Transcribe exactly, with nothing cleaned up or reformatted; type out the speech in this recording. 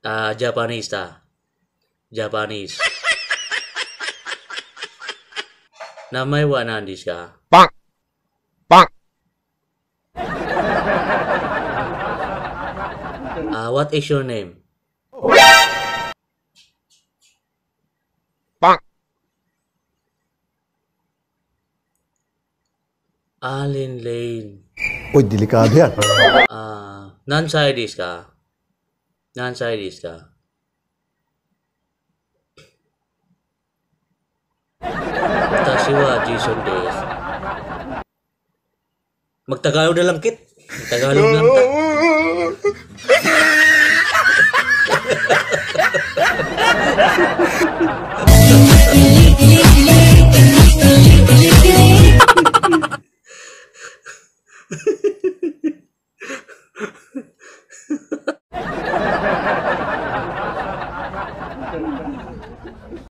Ah, Japanese ta. Japanese. Namai wa nan desu ka? Bonk. Bonk. Ah, what is your name? Bonk. Alin Lane. Uy, delikado yan. Ah, nansai desu ka? Nansai desu ka? Watashi wa Jason desu. Magtagalog na lang, Kit. Magtagalog lang ta.